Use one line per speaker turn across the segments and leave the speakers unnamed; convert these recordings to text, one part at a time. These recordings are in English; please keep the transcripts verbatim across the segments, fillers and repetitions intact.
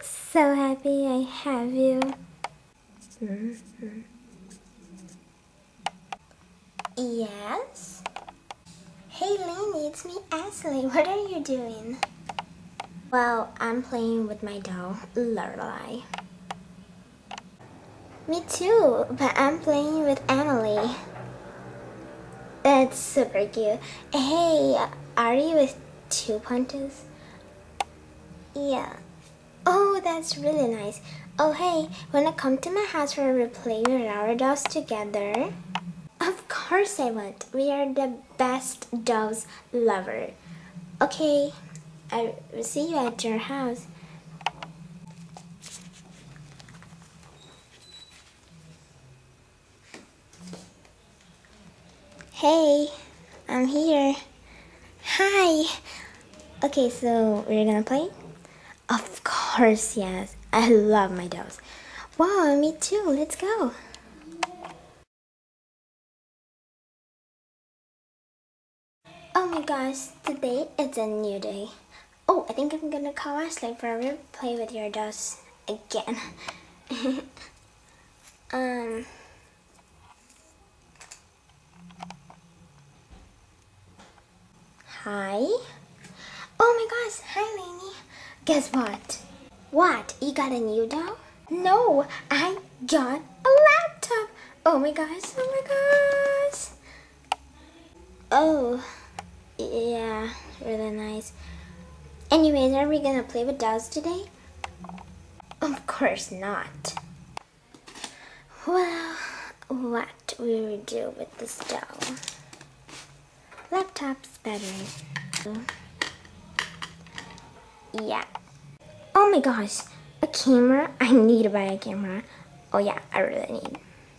so happy I have you. Mm-hmm. Yes? Hey Lanie, it's me Ashley. What are you doing? Well, I'm playing with my doll, Lanie. Me too, but I'm playing with Emily. That's super cute. Hey, are you with two punches? Yeah. Oh, that's really nice. Oh, hey, wanna come to my house where we play with our dolls together? Of course I want. We are the best dolls lover. Okay, I will see you at your house. Hey, I'm here. Hi. Okay, so we're gonna play? Of course, yes. I love my dolls. Wow, me too. Let's go. Oh my gosh, today is a new day. Oh, I think I'm gonna call Ashley for a play with your dolls again. um. Hi. Oh my gosh, hi Lanie. Guess what? What? You got a new doll? No, I got a laptop. Oh my gosh, oh my gosh. Oh, yeah, really nice. Anyways, are we gonna play with dolls today? Of course not. Well, what will we do with this doll? Laptop's better. Yeah. Oh my gosh, a camera? I need to buy a camera. Oh yeah, I really need.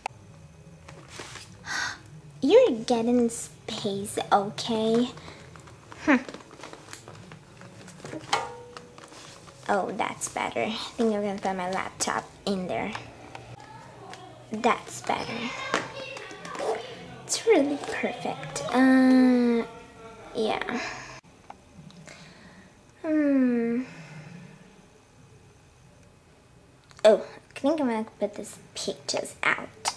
You're getting space, okay? Huh. Oh, that's better. I think I'm gonna put my laptop in there. That's better. It's really perfect. Uh, yeah. Hmm. Oh, I think I'm gonna put these pictures out.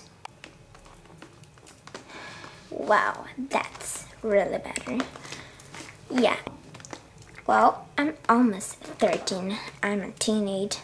Wow, that's really better. Yeah. Well, I'm almost thirteen. I'm a teenager.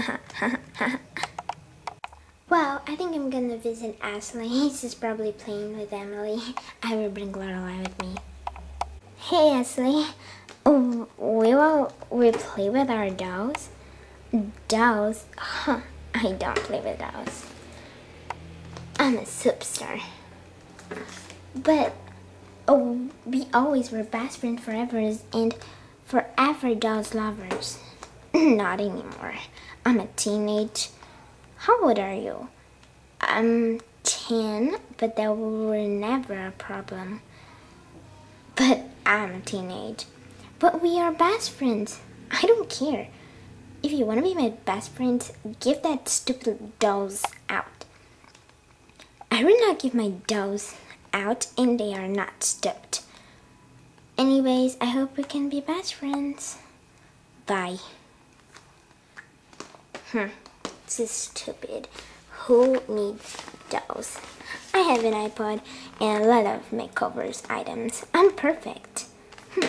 Well, I think I'm gonna visit Ashley. She's probably playing with Emily. I will bring Lanie with me. Hey Ashley, oh, we will we play with our dolls? Dolls? Huh, I don't play with dolls. I'm a superstar. But oh, we always were best friends forever and forever dolls lovers. Not anymore. I'm a teenager. How old are you? I'm ten, but that were never a problem. But I'm a teenager. But we are best friends. I don't care. If you want to be my best friend, give that stupid dolls out. I will not give my dolls out, and they are not stupid. Anyways, I hope we can be best friends. Bye. Hmm. This is stupid. Who needs dolls? I have an iPod and a lot of makeovers items. I'm perfect. Hm.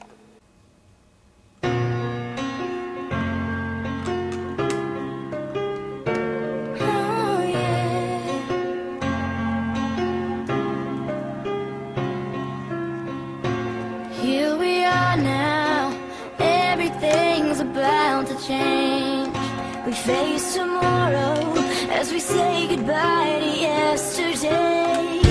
Oh, yeah. Here we are now. Everything's about to change. We face tomorrow as we say goodbye to yesterday.